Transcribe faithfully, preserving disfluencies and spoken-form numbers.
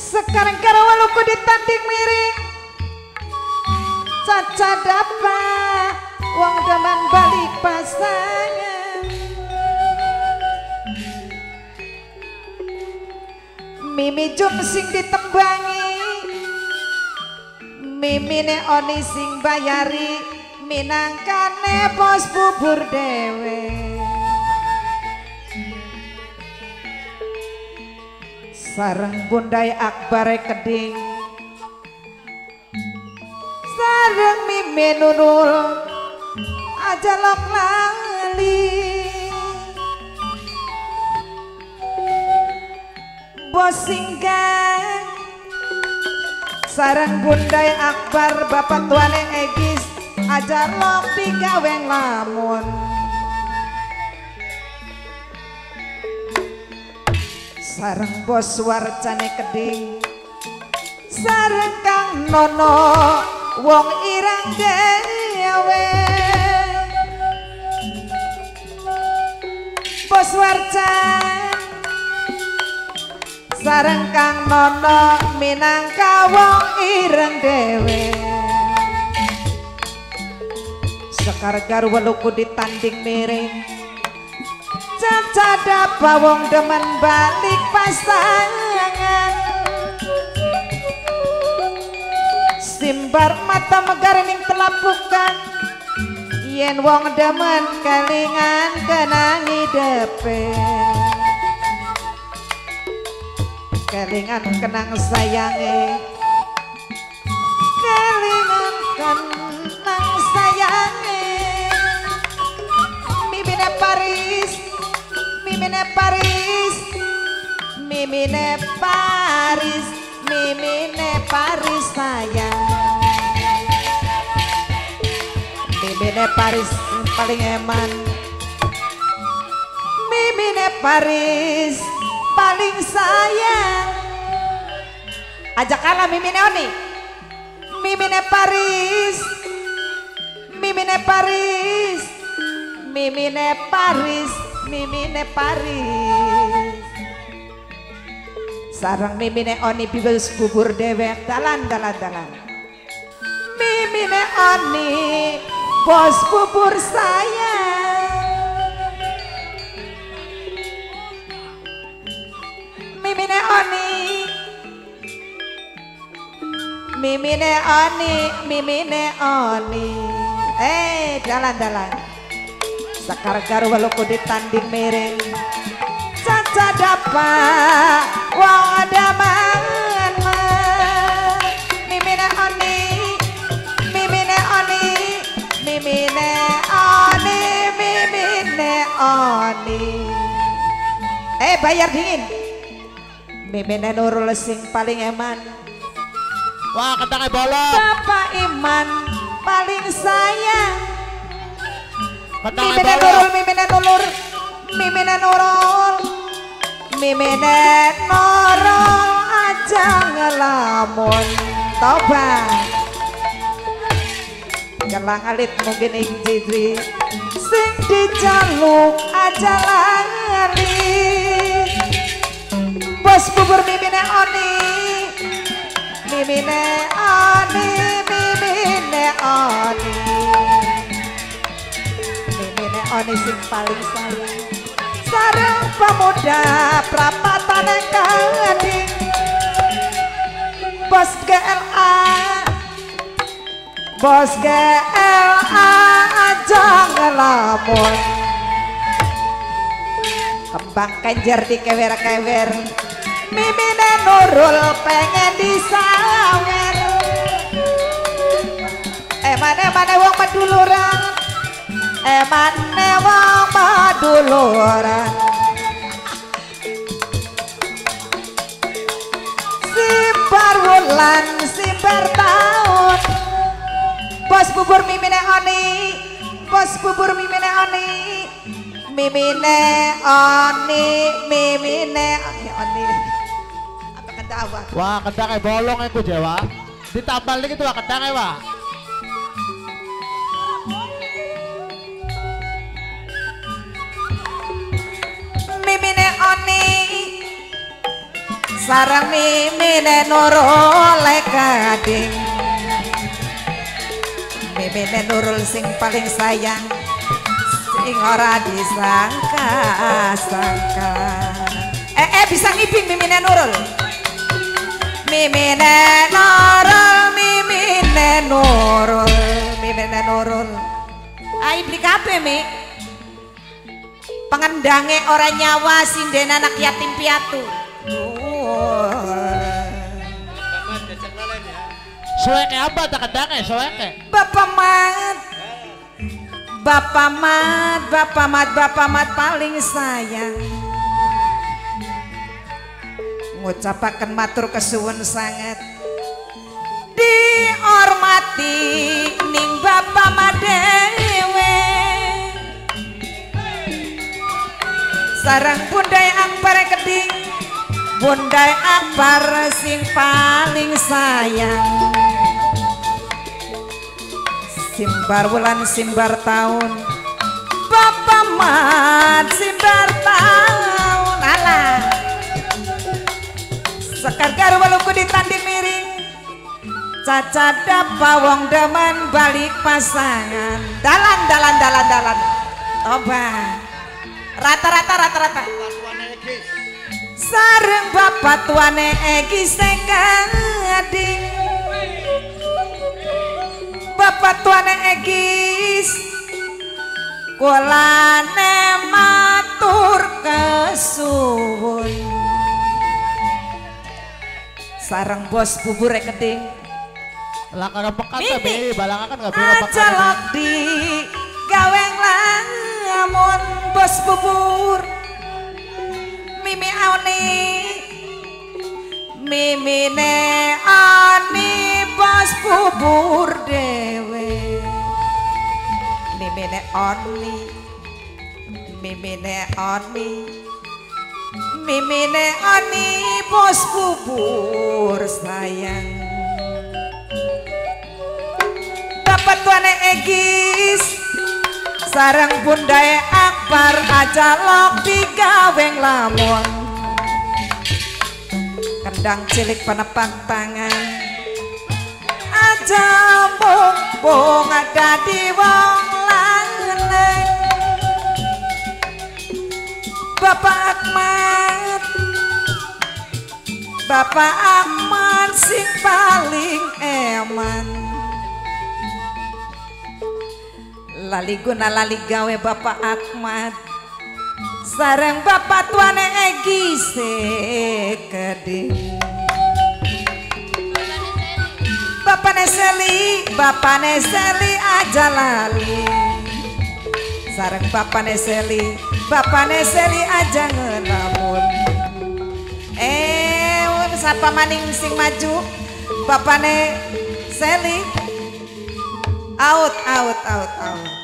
Sekarang karawaluku ditanding miring caca dapa wong demen balik pasangan mimi jum sing ditembangi mimine oni sing bayari minangkane bos bubur dewe sareng bundai akbar keding sareng mimi nurul aja lok lali bos singgan sareng bundai akbar bapak tuane egis aja lok digaweng lamun sareng bos warcane keding sareng kang nono wong ireng dewe bos warcan sareng kang nono minangka wong ireng dewe sekar garwa luku ditanding miring caca dapa wong demen balik pasangan simbar mata megar ning telapukan yen wong demen kelingan kenang hidepe kelingan kenang sayange kelingan kenang sayange mimine Paris mimine Paris mimine Paris mimine Paris sayang mimine Paris paling eman mimine Paris paling sayang ajak kalah mimine Oni mimine Paris mimine Paris mimine Paris mimine Paris sarang mimine Oni bibus bubur dewek dalan dalan dalan mimine Oni bos bubur sayang mimine Oni mimine Oni mimine Oni eh dalan dalan sakar garwa luku ditanding miring caca dapa wong damangan mimine Oni mimine Oni mimine Oni mimine Oni eh bayar dingin mimine Nurul sing paling eman wah ketangnya bolong Bapak Iman paling sayang ketangnya mimine bolong Nurul mimine Nurul mimine Nurul mimine Nurul aja ngelamun tobat gelang alit mungkin ing jidri sing dijaluk aja lali bos bubur mimine Oni mimine Oni mimine Oni mimine Oni sing paling sayang sareng pemuda prapatan kading bos G L A bos G L A aja ngelamun kembang kenjer di kewer-kewer mimine Nurul pengen disawer emane-mane wong maduluran emane wong maduluran simbar wulan simbar tahun bos bubur mimine Oni bos bubur mimine Oni mimine Oni mimine Oni apa kata awak wah ketangnya bolong aku Jawa ditambal lagi tuh ketangnya wah mimine Oni sareng mimine Nurul kading mimine Nurul sing paling sayang sing ora disangka-sangka. Eh eh bisa ngibing mimine Nurul. Mimine Nurul, mimine Nurul, mimine Nurul. Ai beli kabeh, Mi. Pengendange ora nyawa sinden anak yatim piatu. Suweke apa tak kedange suweke? Bapak Mat. Bapak Mat, Bapak Mat, Bapak Mat paling sayang. Ngucapaken matur kesuwun sangat. Dihormati ning Bapak Mat dewe. Sareng Bundai Akbar keding. Bundai Akbar sing paling sayang. Simbar wulan simbar tahun Bapak Mat simbar tahun alah sekar garwa luku ditanding miring caca dapa wong demen balik pasangan dalan dalan dalan dalan toba rata-rata rata-rata sareng bapak tuane Egis gading bapak tuane Egis kulane matur kesuwun sareng bos bubur keding lah karo pekat tapi balangakan enggak bisa pekat ajalok di gaweng lamun bos bubur mimi auni mimine ani bos bubur dewe mimine oni mimine oni mimine oni bos bubur sayang bapak tuane Egis sareng Bundai Akbar ajalok digaweng lamun kendang cilik penepak tangan aja bong ada di wong lanang Bapak Akmat Bapak Akmat sing paling eman lali guna lali gawe Bapak Akmat sareng bapak tuane Egis keding bapak Neseli bapak Neseli aja lali sareng bapak Neseli bapak Neseli aja ngelamun eh siapa maning sing maju bapak Neseli out out out out